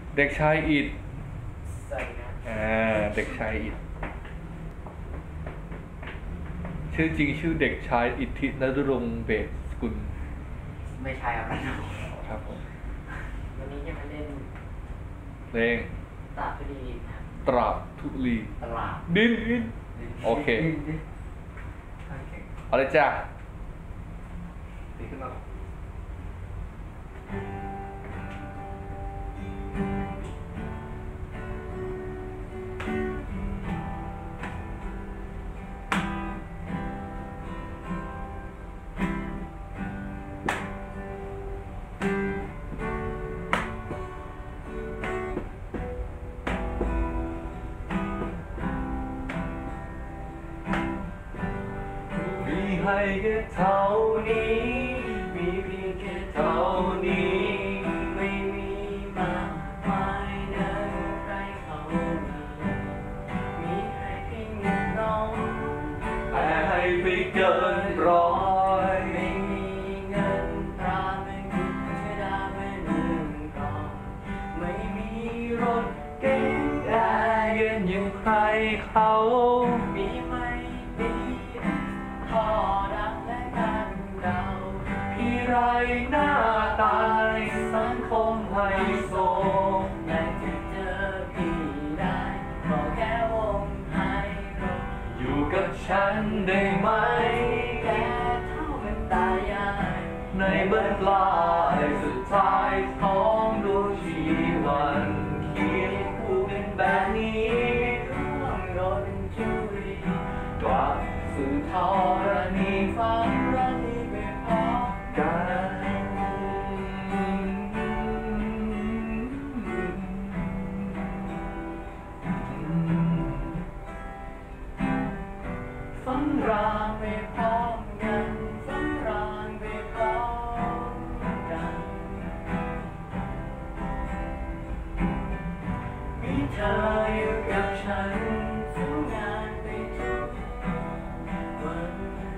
เด็กชายอิฐสวัสดีครับเด็กชายอิฐชื่อจริงชื่อเด็กชายอิทธินฤรงค์เบศสกุลไม่ใช่ครับครับผมวันนี้จะมาเล่นเพลงตราบทุลีตราบทุลีตราบดินโอเคเอาเลยจ้าตีขึ้นมาให้แค่เท่านี้มีเพียงแค่เท่านี้ไม่มีมากมายดังใครเขามีให้เพียงนิดน้อยแต่ให้ไปเกินร้อยไม่มีเงินตราไม่มีเธอดาไม่หนึ่งก่อนไม่มีรถเก๋งได้เงินอย่างใครเขามีไม่ดีพอดังและกันเดาพี่ไรหน้าตายสังคมไฮโซอยากจะเจอพี่ได้ก็แค่วงไฮโลอยู่กับฉันได้ไหมแค่เท่าเป็นตายายในเบื้องปลายสุดท้ายของดวงชีวันเคียงคู่กันแบบนี้ร่วงโรยเป็นจุยกลับสู่ธรณีฝันรักนี้ไปพร้อมกันฝันรางไปพร้อมกันฝันรางไปพร้อมกันมีเธออยู่กับฉันทุกงานไปทุกวัน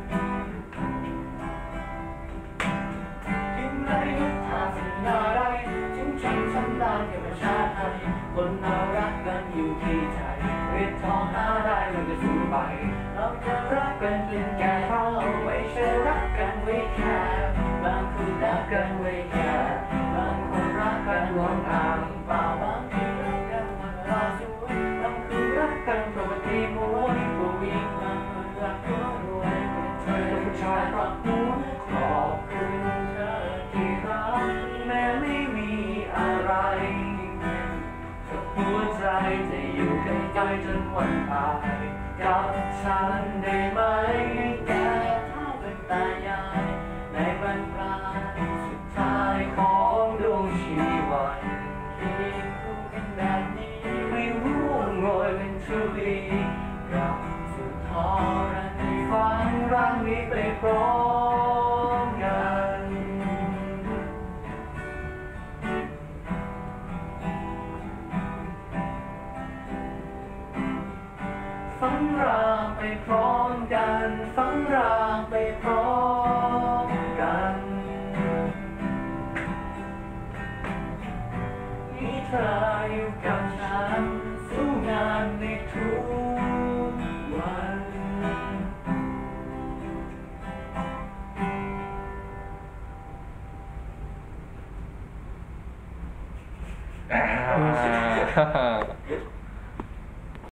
ถึงไหนก็ทางสัญญาได้ถึงฉันได้แค่ประชาไทยคนเรารักกันอยู่ที่ใจเรียกทองหาได้มันจะสูญไปเราจะรักกันจนแก่เฒ่าไม่ใช่รักกันไว้แค่บางคนรักกันไว้แค่บางคนรักกันหวงอ่างเปล่าบางทีรักกันมันรอสวยบางคนรักกันปกติมวยผู้หญิงบางคนรักตัวรวยเธอผู้ชายรักหัวขอบคุณเธอที่รักแม้ไม่มีอะไรกับหัวใจจะอยู่ใกล้ๆจนวันตายกับฉันได้ไหมแก่เท่าเป็นตายายในบรรปลายสุดท้ายของดวงชีวันที่คู่กันแบบนี้ไม่ร่วงโรยเป็นทุลีกลับสู่ทรณีฝันรักนี้ไปพร้อมกันฝันรางไปพร้อมกันฝันรางไปพร้อมกันมีเธออยู่กับฉันสู้งานในทุกวัน